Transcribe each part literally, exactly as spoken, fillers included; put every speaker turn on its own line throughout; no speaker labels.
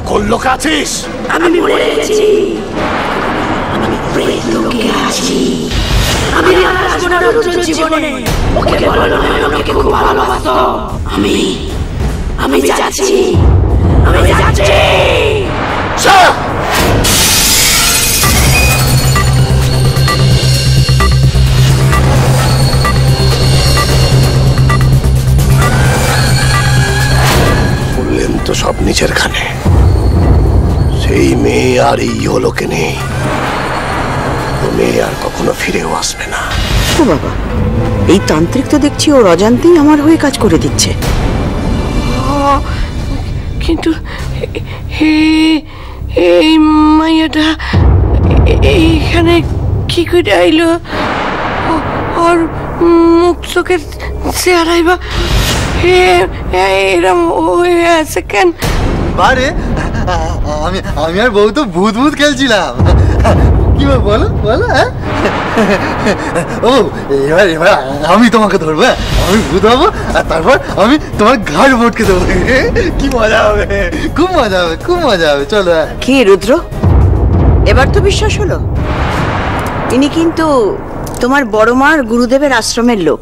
কোন লোকে আছিস?
আমি মরে গেছি, আমি প্রেত লোকে আছি। আমি আসবো না রুদ্র জীবনে, ওকে বলো না আমাকে খুব ভালোবাসতো। আমি আমি যাচ্ছি, আমি যাচ্ছি।
বললেন তো সব নিজের খানে। সেই মেয়ে আর এই ইহলোকে নেই, ও মেয়ে আর কখনো ফিরেও আসবে না।
ও বাবা, এই তান্ত্রিক তো দেখছি ওর অজান্তেই আমার হয়ে কাজ করে দিচ্ছে।
কিন্তু এই মাইয়াটা এইখানে কি করে আইলো? ওর মুখ চোখের চেহারাই বা এরম হয়ে আছে কেন?
আরে আমি আমি আর বউ তো ভূত ভূত খেলছিলাম। কি বলো বলো? হ্যাঁ, ও এবার এবার আমি তোমাকে ধরবো, আমি ভূত হবো, আর তারপর আমি তোমার ঘাড় ভটকে দেবো। কি মজা হবে, খুব মজা হবে, খুব মজা হবে। চলো।
কি রুদ্র, এবার তো বিশ্বাস হলো? ইনি কিন্তু তোমার বড় মার গুরুদেবের আশ্রমের লোক।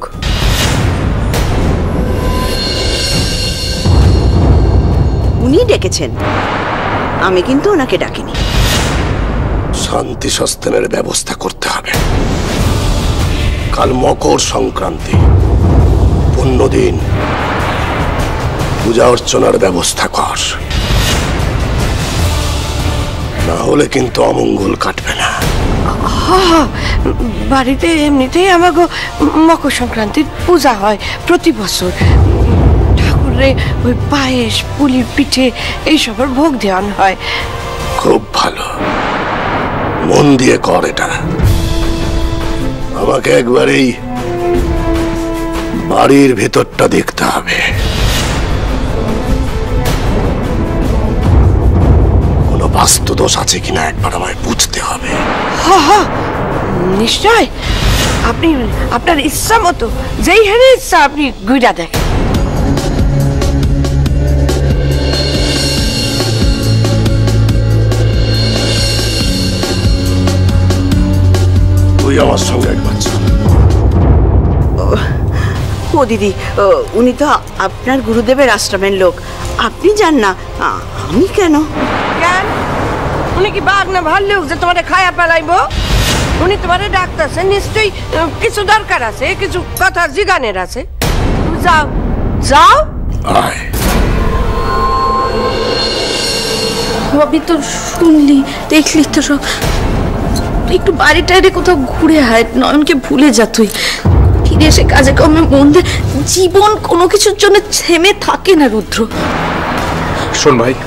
উনি ডেকেছেন, আমি কিন্তু ওনাকে ডাকিনি।
শান্তি সস্তানের ব্যবস্থা করতে হবে। কাল মকর সংক্রান্তি, পুণ্যদিন, পূজা অর্চনার ব্যবস্থা কর, না হলে কিন্তু অমঙ্গল কাটবে না।
বাড়িতে এমনিতেই আমাকে মকর সংক্রান্তির পূজা হয় প্রতি বছর। ঠাকুরে ওই পায়েস, পুলির পিঠে এইসবের ভোগ দেওয়ানো হয়।
খুব ভালো, মন দিয়ে কর এটা। আমাকে একবারেই বাড়ির ভেতরটা দেখতে হবে। কোনো বাস্তু দোষ আছে কিনা একবার আমায় বুঝতে হবে।
নিশ্চয়, আপনি আপনার ইচ্ছা মতো যেই হেরে ইচ্ছা আপনি গুইরা দেখেন।
তুই আমার সঙ্গে একবার চল।
ও দিদি, উনি তো আপনার গুরুদেবের আশ্রমের লোক, আপনি যান না। আমি কেন?
কেন? উনি কি বাঘ না ভাল্লুক যে তোমারে খায়া পেলাইবো? উনি তোমারে ডাকতেছেন, নিশ্চয়ই কিছু দরকার আছে, কিছু কথা জিগানের আছে। যাও যাও।
আমি তো শুনলি, দেখলি তো সব। তুই একটু বাড়ি টাইরে কোথাও ঘুরে আয়, নয়নকে ভুলে যা। তুই ফিরে এসে কাজে কমে মন দে। জীবন কোনো কিছুর জন্য থেমে থাকে না রুদ্র।
শোন ভাই,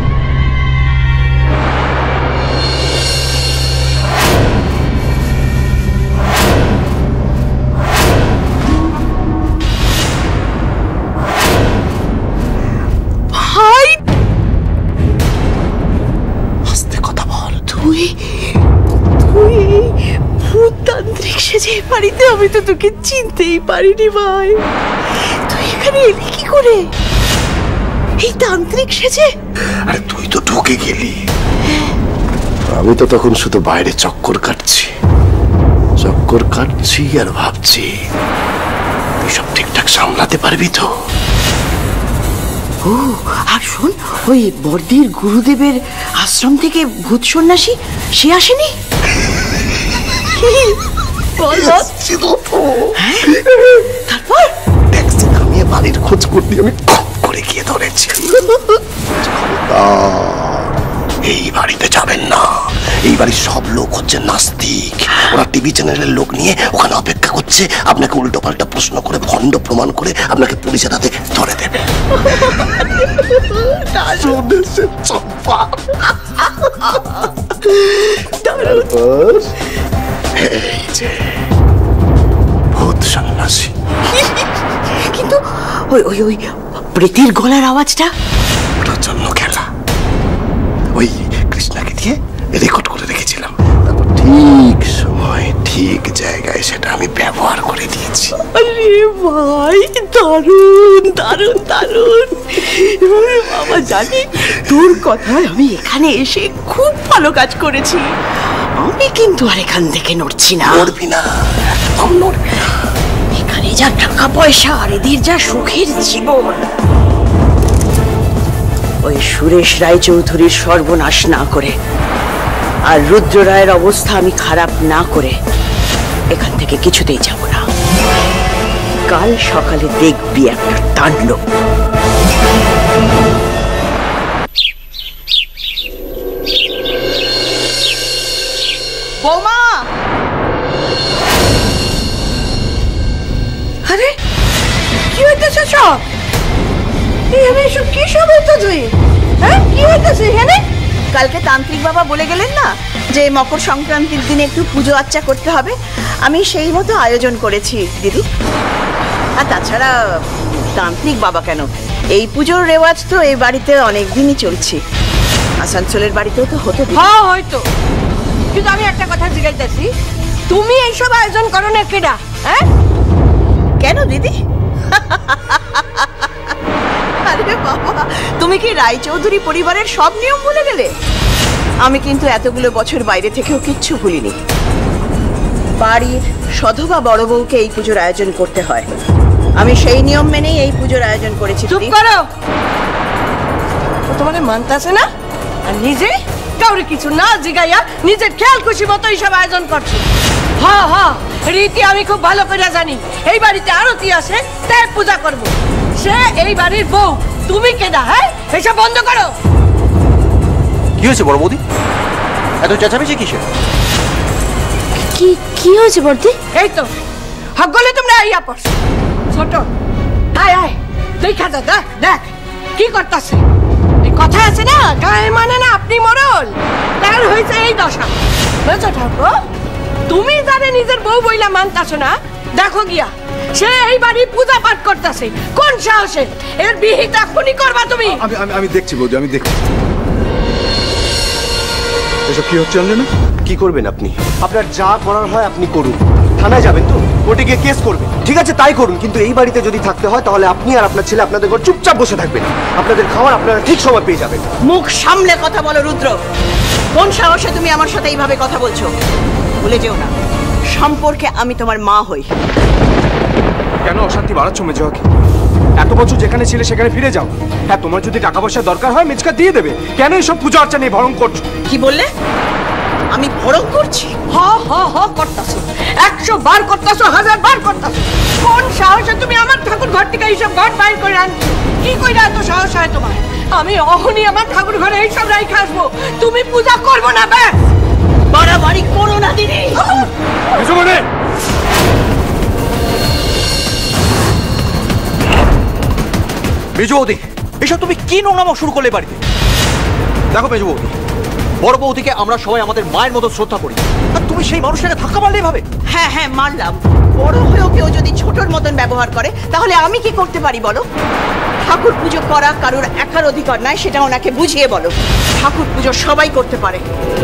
বাড়িতে আমি তো তোকে চিনতেই পারিনি ভাই। তুই এখানে এলি কি করে এই তান্ত্রিক সেজে?
আরে তুই তো ঢুকে গেলি, আমি তো তখন শুধু বাইরে চক্কর কাটছি চক্কর কাটছি আর ভাবছি তুই সব ঠিকঠাক সামলাতে পারবি তো।
ও আর শোন, ওই বর্দির গুরুদেবের আশ্রম থেকে ভূত সন্ন্যাসী সে আসেনি?
তারপর ট্যাক্সি থামিয়ে বাড়ির খোঁজ করতে আমি খপ করে গিয়ে ধরেছি। এই বাড়িতে যাবেন না, এই বাড়ির সব লোক হচ্ছে নাস্তিক। ওরা টিভি চ্যানেলের লোক নিয়ে ওখানে অপেক্ষা করছে আপনাকে উল্টো পাল্টা প্রশ্ন করে ভণ্ড প্রমাণ করে আপনাকে পুলিশের হাতে ধরে দেবে। এই যে ভূত সন্ন্যাসী।
কিন্তু ওই ওই ওই প্রেতের গলার আওয়াজটা
ওটার জন্য খেলা। ওই কৃষ্ণাকে দিয়ে রেকর্ড করে রেখেছিলাম, তারপর ঠিক সময় সময় ঠিক জায়গায় সেটা আমি ব্যবহার করে দিয়েছি।
আরে ভাই, দারুণ দারুণ দারুণ। বাবা জানি তোর কথায় আমি এখানে এসে খুব ভালো কাজ করেছি। আমি কিন্তু আর এখান থেকে নড়ছি না।
নড়বি না, একদম নড়বি না।
এখানে যা টাকা পয়সা আর এদের যা সুখের জীবন, ওই সুরেশ রায় চৌধুরীর সর্বনাশ না করে আর রুদ্র রায়ের অবস্থা আমি খারাপ না করে এখান থেকে কিছুতেই যাব না। কাল সকালে দেখবি একটা তাণ্ডব। বৌমা! আরে কি হইতেছে সব? এখানে সব কি সব হইতেছে? হ্যাঁ, কি হইতেছে এখানে? কালকে তান্ত্রিক বাবা বলে গেলেন না যে মকর সংক্রান্তির দিনে একটু পুজো আর্চা করতে হবে, আমি সেই মতো আয়োজন করেছি দিদি। আর তাছাড়া তান্ত্রিক বাবা কেন, এই পুজোর রেওয়াজ তো এই বাড়িতে অনেক দিনই চলছে। আসানসোলের বাড়িতেও তো হতো।
হ্যাঁ হয়তো, কিন্তু আমি একটা কথা জিজ্ঞাসি, তুমি এইসব আয়োজন করো না কেডা? হ্যাঁ
কেন দিদি? আরে বাবা, তুমি কি রায়চৌধুরী পরিবারের সব নিয়ম ভুলে গেলে? আমি কিন্তু এতগুলো বছর বাইরে থেকেও কিচ্ছু ভুলিনি। বাড়ির সধবা বড় বউকে এই পুজোর আয়োজন করতে হয়, আমি সেই নিয়ম মেনেই এই পুজোর আয়োজন করেছি।
চুপ করো, তোমাদের মানতাছে না আর নিজে কাউরে কিছু না জিগাইয়া নিজের খেয়াল খুশি মতো এইসব আয়োজন করছে। হ্যাঁ হ্যাঁ, রীতি আমি খুব ভালো করে জানি। এই বাড়িতে আরতি আসে তাই পূজা করব, সে এই বাড়ির বউ। তুমি কেডা? হ্যাঁ, এসব বন্ধ করো।
কি হয়েছে বড় বৌদি, এত চেঁচামেচি কিসের?
কি কি হয়েছে বর্দি?
এই তো হগলে তোমরা আইয়া পড়ছো। ছোট আয় আয়, দেখা যা, দেখ দেখ কি করতেছে। এই কথা আছে না, গায়ে মানে না আপনি মরল, তার হয়েছে এই দশা। বুঝছো ঠাকুর, তুমি যারে নিজের বউ বইলা মানতাছো না, দেখো গিয়া সে এই বাড়ি পূজা পাঠ করতেছে। কোন সাহসে? এর বিহিত এখনই করবা তুমি।
আমি আমি আমি দেখছি বৌদি, আমি দেখছি। এসব কি হচ্ছে অঞ্জনা?
কি করবেন আপনি? আপনার যা করার হয় আপনি করুন। থানায় যাবেন তো, কোর্টে গিয়ে কেস করবেন, ঠিক আছে তাই করুন। কিন্তু এই বাড়িতে যদি থাকতে হয় তাহলে আপনি আর আপনার ছেলে আপনাদের ঘর চুপচাপ বসে থাকবেন। আপনাদের খাবার আপনারা ঠিক সময় পেয়ে যাবেন।
মুখ সামলে কথা বলো রুদ্র। কোন সাহসে তুমি আমার সাথে এইভাবে কথা বলছো? ভুলে যেও না, সম্পর্কে আমি তোমার মা হই।
কেন অশান্তি বাড়াচ্ছ মেজোকে? এত বছর যেখানে ছিলে সেখানে ফিরে যাও। হ্যাঁ, তোমার যদি টাকা পয়সা দরকার হয় মেজকা দিয়ে দেবে। কেন এইসব পূজা আর্চা নিয়ে ভরং করছো?
কি বললে? আমি ভরং করছি?
হ হ হ করতাছো, একশো বার করতাছো, হাজার বার করতাছো। কোন সাহসে তুমি আমার ঠাকুর ঘর থেকে এইসব ঘর বাইর করে আনছো? কি কইরা এত সাহস হয় তোমার? আমি অহনি আমার ঠাকুর ঘরে এইসব রাইখে আসবো, তুমি পূজা করবো না। ব্যাস,
বাড়াবাড়ি করো না দিদি।
মেজো বৌদি, এসব তুমি কি নোংরামো শুরু করলে বাড়িতে? দেখো মেজো বৌদি, বড় বৌদিকে আমরা সবাই আমাদের মায়ের মতো শ্রদ্ধা করি, আর তুমি সেই মানুষটাকে ধাক্কা মারলে ভাবে?
হ্যাঁ হ্যাঁ মারলাম। বড় হয়েও কেউ যদি ছোটর মতন ব্যবহার করে তাহলে আমি কি করতে পারি বলো? ঠাকুর পুজো করা কারোর একার অধিকার নয়, সেটা ওনাকে বুঝিয়ে বলো। ঠাকুর পুজো সবাই করতে পারে।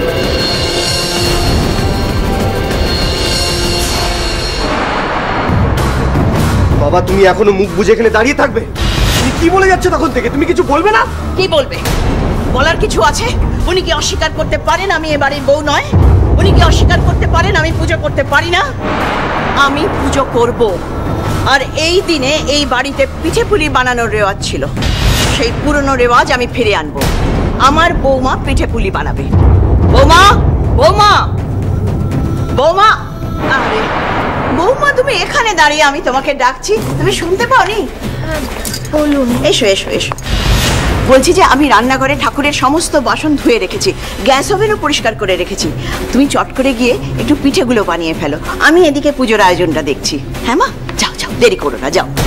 বাবা, তুমি এখনো মুখ বুঝে এখানে দাঁড়িয়ে থাকবে? তুমি কি বলে যাচ্ছ তখন থেকে? তুমি কিছু বলবে না?
কি বলবে? বলার কিছু আছে? উনি কি অস্বীকার করতে পারেন আমি এ বাড়ির বউ নয়? উনি কি অস্বীকার করতে পারেন আমি পুজো করতে পারি না? আমি পুজো করব। আর এই দিনে এই বাড়িতে পিঠে পুলি বানানোর রেওয়াজ ছিল, সেই পুরনো রেওয়াজ আমি ফিরে আনবো। আমার বৌমা পিঠে পুলি বানাবে। বৌমা, বৌমা, বৌমা! আরে বৌমা, তুমি এখানে দাঁড়িয়ে আমি তোমাকে ডাকছি, তুমি শুনতে পাওনি?
বলুন।
এসো এসো এসো। বলছি যে আমি রান্নাঘরে ঠাকুরের সমস্ত বাসন ধুয়ে রেখেছি, গ্যাস ওভেনও পরিষ্কার করে রেখেছি। তুমি চট করে গিয়ে একটু পিঠেগুলো বানিয়ে ফেলো, আমি এদিকে পুজোর আয়োজনটা দেখছি। হ্যাঁ মা, যাও যাও, দেরি করো না, যাও।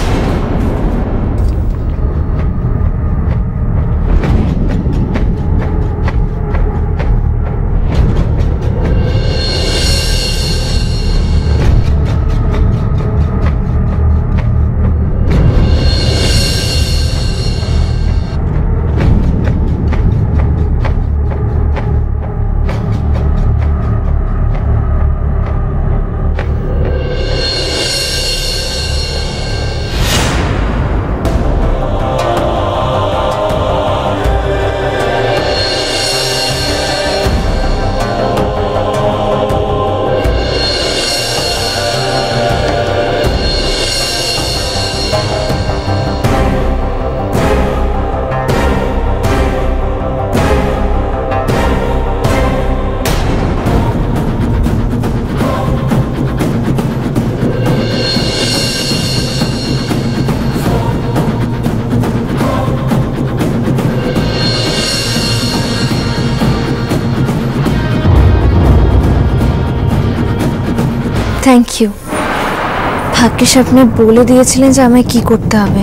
Thank you. ভাগ্যিস আপনি বলে দিয়েছিলেন যে আমায় কি করতে হবে।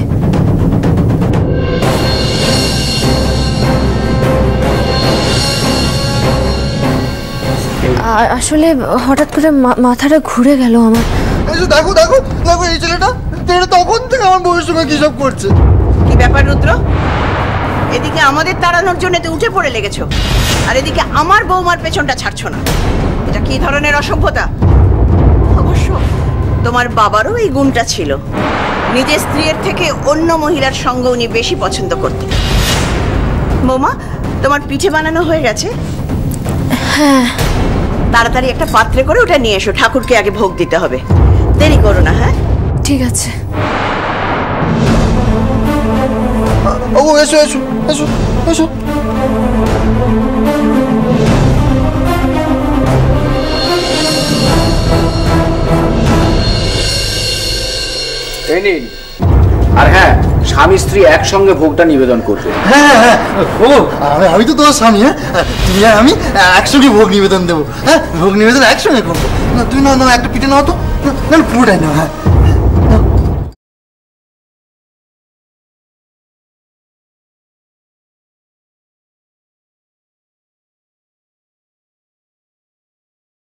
আসলে হঠাৎ করে মাথাটা ঘুরে গেল আমার।
দেখো দেখো দেখো এই ছেলেটা তখন থেকে আমার বউয়ের সঙ্গে কি সব করছে।
কি ব্যাপার রুদ্র? এদিকে আমাদের তাড়ানোর জন্য তো উঠে পড়ে লেগেছো, আর এদিকে আমার বৌমার পেছনটা ছাড়ছো না। এটা কি ধরনের অসভ্যতা? অবশ্য তোমার বাবারও এই গুণটা ছিল, নিজের স্ত্রীর থেকে অন্য মহিলার সঙ্গ উনি বেশি পছন্দ করতেন। বৌমা, তোমার পিঠে বানানো হয়ে গেছে?
হ্যাঁ।
তাড়াতাড়ি একটা পাত্রে করে ওটা নিয়ে এসো, ঠাকুরকে আগে ভোগ দিতে হবে। দেরি করো না। হ্যাঁ,
ঠিক আছে।
ও এসো এসো এসো এসো।
এই নিন। আর হ্যাঁ, স্বামী স্ত্রী একসঙ্গে ভোগটা নিবেদন করবে।
হ্যাঁ হ্যাঁ ও আমি আমি তো তোমার স্বামী। হ্যাঁ, তুমি আর আমি একসঙ্গে ভোগ নিবেদন দেবো। হ্যাঁ, ভোগ নিবেদন একসঙ্গে করবো। না তুমি না একটা পিঠে নাও তো, না পুরোটাই নাও। হ্যাঁ